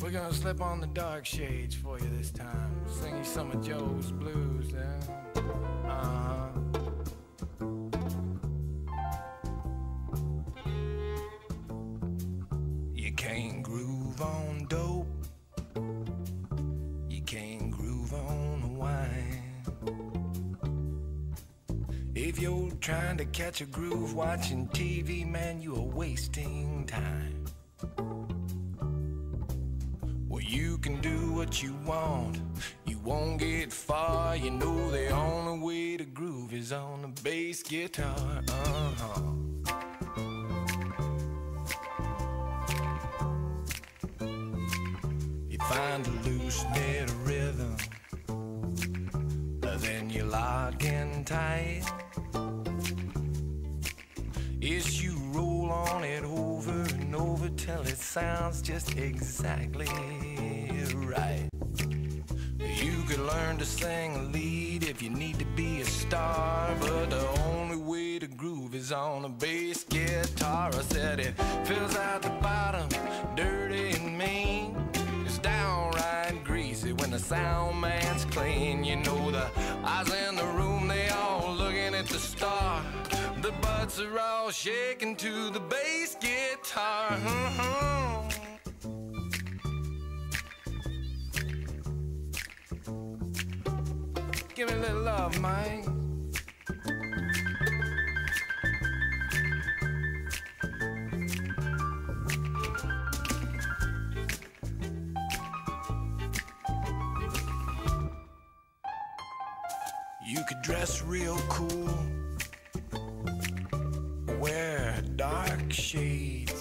We're gonna slip on the dark shades for you this time. Sing you some of Joe's blues, yeah? You can't groove on dope. You can't groove on wine. If you're trying to catch a groove watching TV, man, you are wasting time. Well, you can do what you want, you won't get far. You know the only way to groove is on the bass guitar. You find a loose bit of rhythm, then you lock in tight. Yes, you roll on it over and over till it sounds just exactly right. You could learn to sing a lead if you need to be a star, but the only way to groove is on a bass guitar. I said it fills out the bottom, dirty and mean. It's downright greasy when the sound man's clean. You know the eyes in the room, they all looking at the star. The butts are all shaking to the bass guitar. Give me a little love, man. You could dress real cool, wear dark shades.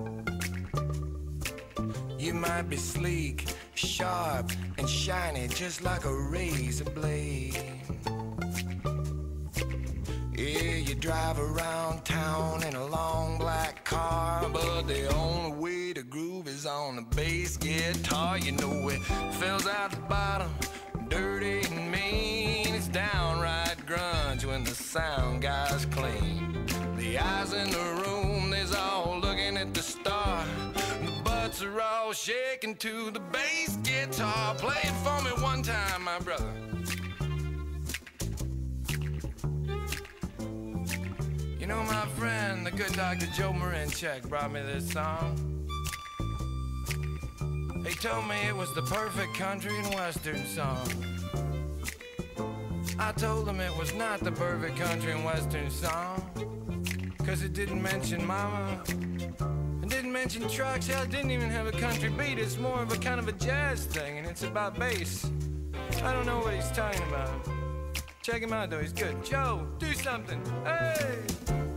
You might be sleek, sharp, and shiny, just like a razor blade. Yeah, you drive around town in a long black car, but the only way to groove is on the bass guitar. You know it fills out the bottom, dirty and mean. It's downright grunge when the sound guy's clean. The eyes in the room, they's all looking at the star. The butts are all shaking to the bass guitar. Play it for me one time, my brother. You know, my friend, the good Dr. Joe Marinchek brought me this song. He told me it was the perfect country and western song. I told him it was not the perfect country and western song, 'cause it didn't mention mama, it didn't mention trucks, hell, it didn't even have a country beat. It's more of a kind of a jazz thing, and it's about bass. I don't know what he's talking about. Check him out though, he's good. Joe, do something. Hey!